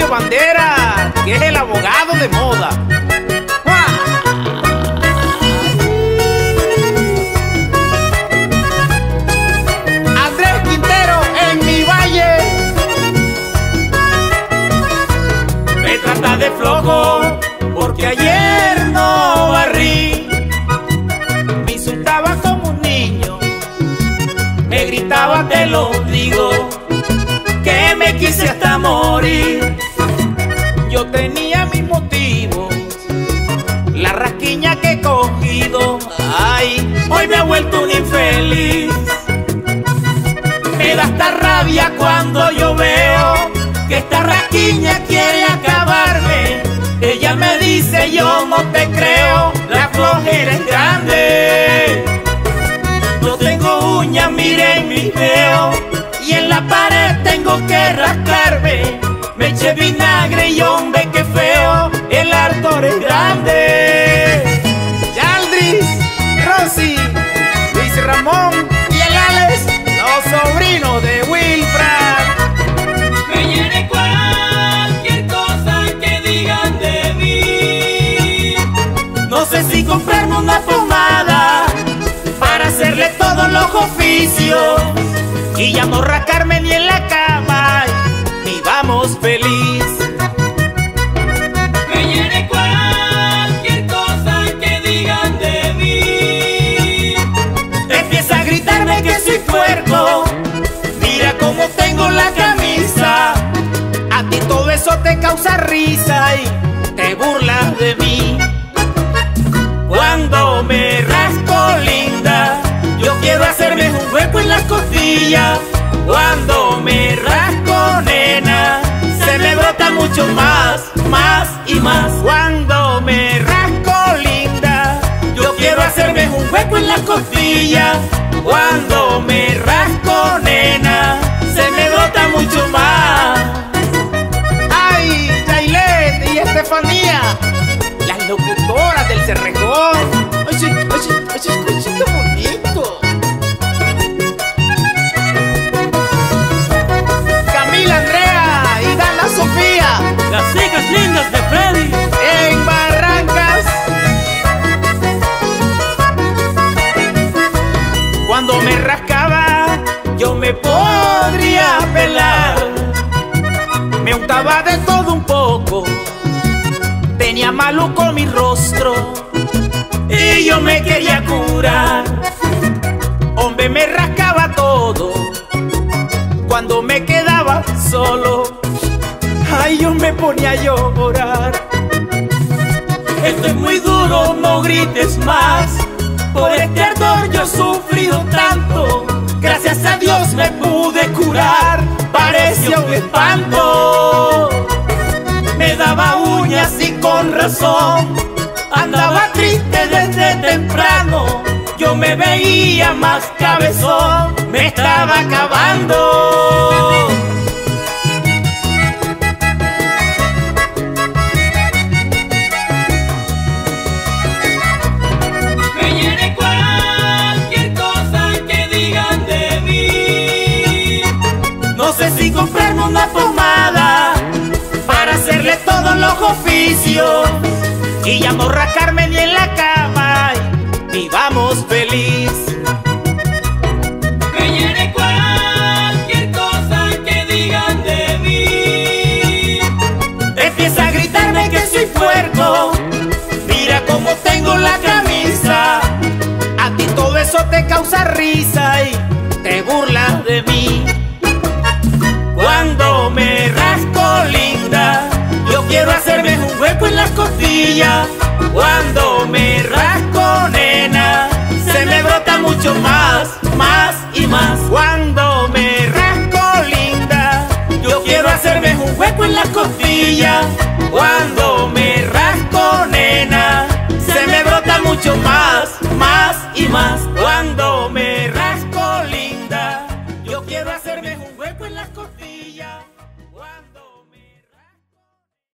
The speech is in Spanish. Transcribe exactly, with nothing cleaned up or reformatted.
Bandera, que es el abogado de moda. Andrés Quintero en mi valle. Me trata de flojo porque ayer no barrí. Me insultaba como un niño, me gritaba te lo digo, que me quise hasta morir. Yo tenía mis motivos, la rasquiña que he cogido. Ay, hoy me he vuelto un infeliz. Me da esta rabia cuando yo veo que esta rasquiña quiere acabarme. Ella me dice yo no te creo, la flojera es grande. No tengo uñas, miren mis dedos, y en la pared tengo que rascarme. Me eché vinagre y hombre qué feo, el ardor es grande. Yaldris, Rosy, Luis Ramón y el Alex, los sobrinos de Wilfran. Me llene cualquier cosa que digan de mí. No sé si comprarme una pomada para hacerle todos los oficios y ya no rascarme ni en la cama, vivamos feliz. Me llene cualquier cosa que digan de mí. Empieza a gritarme que soy puerco, mira cómo tengo la camisa. A ti todo eso te causa risa y te burlas de mí. Cuando me rasco linda, yo quiero hacerme un hueco en las costillas. Cuando me rasco nena, se me brota mucho más, más y más. Cuando me rasco linda, yo quiero hacerme un hueco en las costillas. Cuando me rasco nena, se me brota mucho más. Ay, Yailete y Estefanía, las locutoras del Cerrejón. Ay, sí, ay, sí, ay, sí, ay, sí, qué bonito. Andrea y Dana Sofía, las hijas lindas de Freddy en Barrancas. Cuando me rascaba yo me podría pelar. Me untaba de todo un poco, tenía maluco mi rostro y yo me quería curar. Hombre, me rascaba todo cuando me quedaba solo. Ay, yo me ponía a llorar. Esto es muy duro, no grites más. Por este ardor yo he sufrido tanto. Gracias a Dios me pude curar. Parecía un espanto. Me daba uñas y con razón. Andaba triste desde temprano. Yo me veía más cabezón, me estaba acabando. Me llene cualquier cosa que digan de mí. No sé si comprarme una pomada para hacerle todos los oficios y ya no rascarme ni en la cama. Vivamos feliz. Me llene cualquier cosa que digan de mí. Empieza a gritarme que soy puerco, mira cómo tengo la camisa. A ti todo eso te causa risa y te burlas de mí. Cuando me rasco linda, yo quiero hacerme un hueco en las costillas. Cuando me rasco nena, se me brota mucho más, más y más. Cuando me rasco linda, yo quiero hacerme un hueco en las costillas.